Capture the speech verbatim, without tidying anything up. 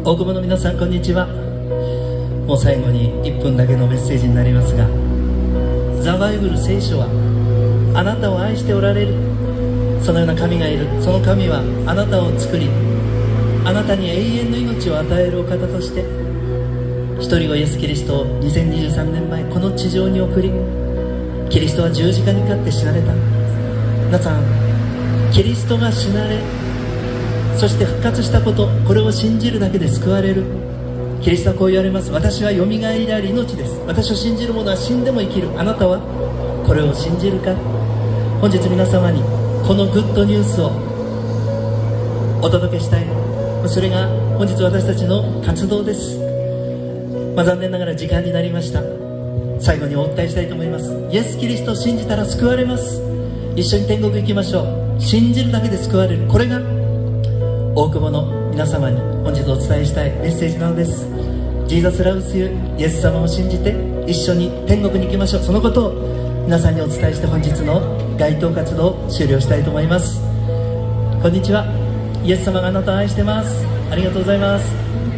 大久保の皆さん、こんにちは。もう最後にいっぷんだけのメッセージになりますが、ザ・バイブル聖書はあなたを愛しておられる、そのような神がいる。その神はあなたを作り、あなたに永遠の命を与えるお方として一人子イエス・キリストをにせんにじゅうさんねんまえこの地上に送り、キリストは十字架にかかって死なれた。皆さん、キリストが死なれ、そして復活したこと、これを信じるだけで救われる。キリストはこう言われます。私はよみがえりであり命です。私を信じる者は死んでも生きる。あなたはこれを信じるか。本日皆様にこのグッドニュースをお届けしたい。それが本日私たちの活動です。まあ、残念ながら時間になりました。最後にお伝えしたいと思います。イエス・キリストを信じたら救われます。一緒に天国行きましょう。信じるだけで救われる。これが大久保の皆様に本日お伝えしたいメッセージなのです。ジーザスラブスユー、イエス様を信じて一緒に天国に行きましょう。そのことを皆さんにお伝えして本日の街頭活動を終了したいと思います。こんにちは。イエス様があなたを愛してます。ありがとうございます。